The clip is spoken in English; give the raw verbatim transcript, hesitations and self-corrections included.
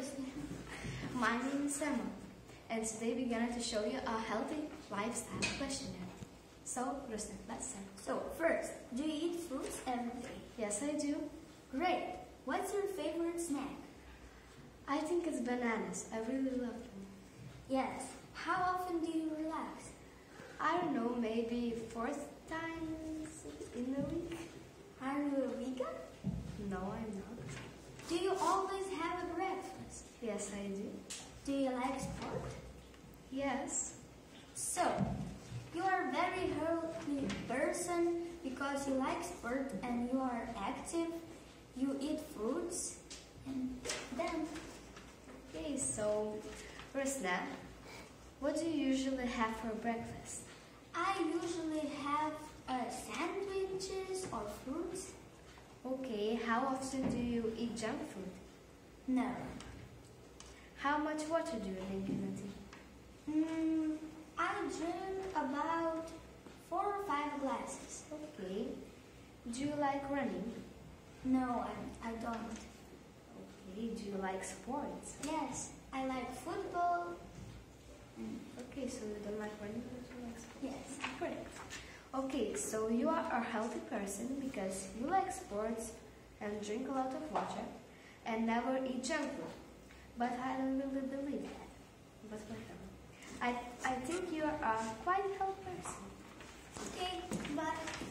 Rusne. My name is Emma, and today we're going to show you a healthy lifestyle questionnaire. So, Rusne, let's start. So, first, do you eat fruits every day? Yes, I do. Great. What's your favorite snack? I think it's bananas. I really love them. Yes. How often do you relax? I don't know, maybe four times in a week. Are you a vegan? No, I'm not. Do you always have a breakfast? Yes, I do. Do you like sport? Yes. So, you are a very healthy person because you like sport and you are active, you eat fruits, and then... Okay, so, Rusne, what do you usually have for breakfast? I usually have uh, sandwiches or fruits. Okay, how often do you eat junk food? Never. How much water do you drink in a day? Mm, I drink about four or five glasses. Okay. Do you like running? No, I, I don't. Okay. Do you like sports? Yes, I like football. Mm. Okay, so you don't like running, but you like sports? Yes. Correct. Okay, so you are a healthy person because you like sports and drink a lot of water and never eat junk food. But I don't really believe that. But whatever. I, I think you are a quite healthy person. Okay, bye.